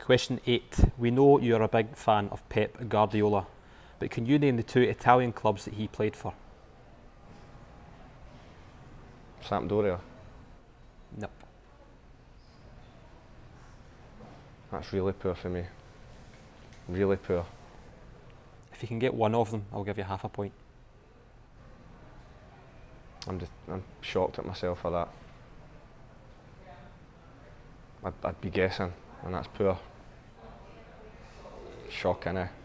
Question 8. We know you're a big fan of Pep Guardiola, but can you name the 2 Italian clubs that he played for? Sampdoria. Nope. That's really poor for me. Really poor. If you can get one of them, I'll give you half a point. I'm shocked at myself for that. I'd be guessing, and that's poor. Shocking, eh?